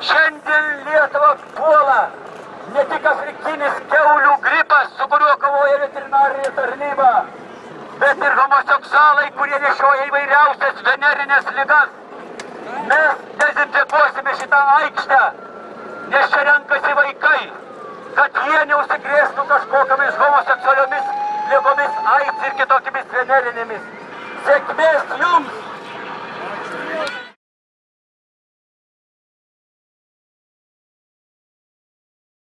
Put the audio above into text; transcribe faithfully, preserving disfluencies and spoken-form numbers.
Šiandien Lietuvą puola ne tik afrikinis kiaulių gripas, su kuriuo kovoja veterinarinė tarnyba, bet ir homoseksualai, kurie nešioja įvairiausias venerinės ligas. Mes dezinfekuosime šitą aikštę, nes čia renkasi vaikai, kad jie neužsikrėstų kažkokiamis homoseksualiomis ligomis, AIDS ir kitokiamis venerinėmis. Sėkmės jums!